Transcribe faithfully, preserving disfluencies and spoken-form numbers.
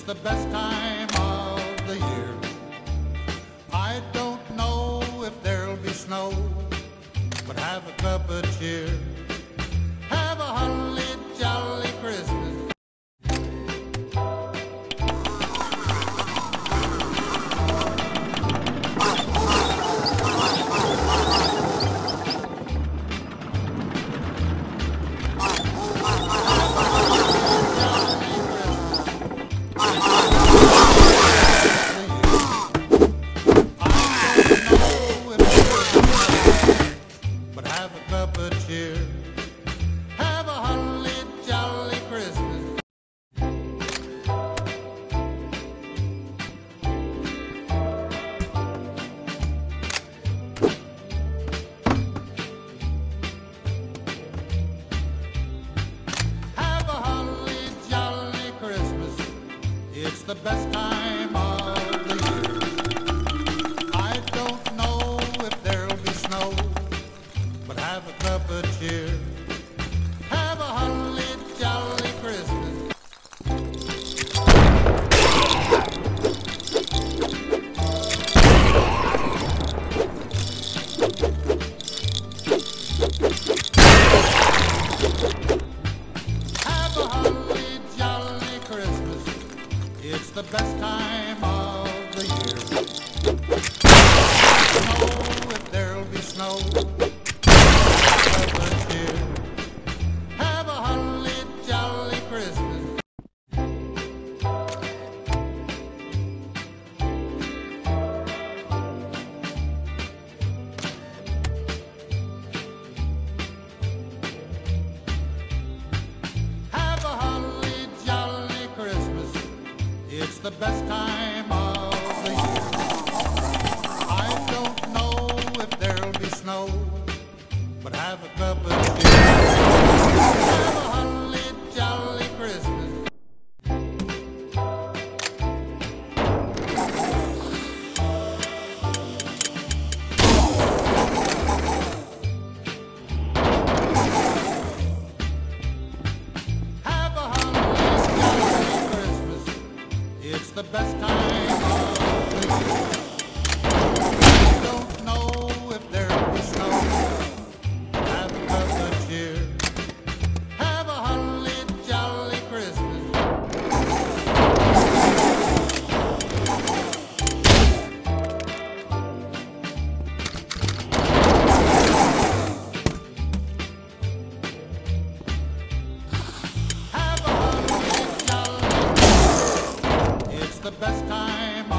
the best time of the year. I don't know if there'll be snow, but have a cup of cheer. Have a holly jolly Christmas. Have a cup of cheer. Have a holly jolly Christmas. Have a holly jolly Christmas. It's the best time of the year. I don't know if there'll be snow, but have a cup of cheer. Have a holly jolly Christmas. Have a holly jolly Christmas. It's the best time of the year. I don't know if there'll be snow. Have a holly jolly Christmas. Have a holly jolly Christmas. It's the best time of the year. I don't know if there'll be snow, but have a cup of cheer. Have a holly jolly Christmas. Have a holly jolly Christmas. It's the best time of the year. I don't know if there'll be snow. Have a cup of cheer. Have a holly jolly Christmas. Have a holly jolly Christmas. It's the best time